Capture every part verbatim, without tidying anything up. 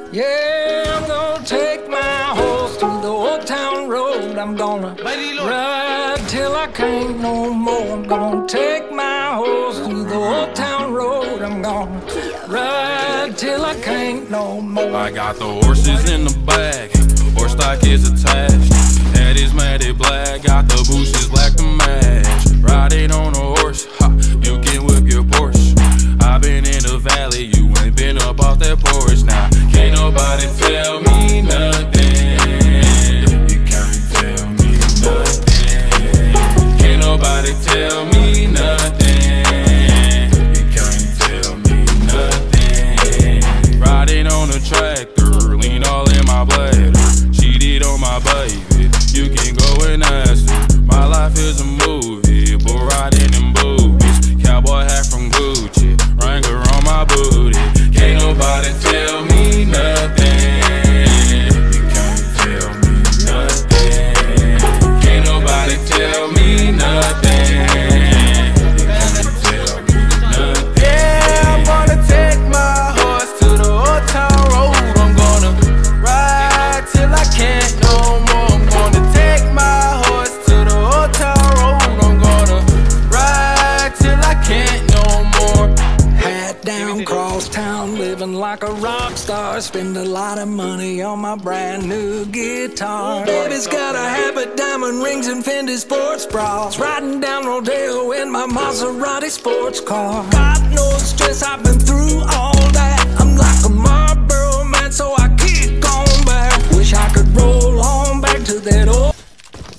Yeah, I'm gonna take my horse through the old town road. I'm gonna ride till I can't no more. I'm gonna take my horse through the old town road. I'm gonna ride till I can't no more. I got the horses in the bag, horse stock is attached. Head is matted black, got the bushes black to match. Riding on a horse, ha, you can whip your Porsche. I've been in the valley, you ain't been up off that porch. Now, can't nobody tell me nothing. You can't tell me nothing. Can't nobody tell me nothing. You can't tell me nothing. Riding on a tractor, lean all in my bladder. Cheated on my baby, you can go and ask her. My life is a movie, bull riding in boobies. Cowboy hat from Gucci, Wrangler on my booty. Can't nobody tell me nothing. You can't tell me nothing. Can't nobody tell me nothing. You can't tell me nothing. Yeah, I'm gonna take my horse to the old town road. I'm gonna ride till I can't no more. I'm gonna take my horse to the old town road. I'm gonna ride till I can't no more. Hat down, cross town, living like a rock star. Spend a lot of money on my brand new guitar. Baby's got a habit, diamond rings and Fendi sports bras. Riding down Rodeo in my Maserati sports car. Got no stress, I've been through all that. I'm like a Marlboro man, so I kick on back. Wish I could roll on back to that old.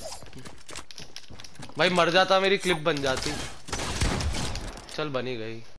भाई मर जाता मेरी clip बन जाती। चल बनी गई।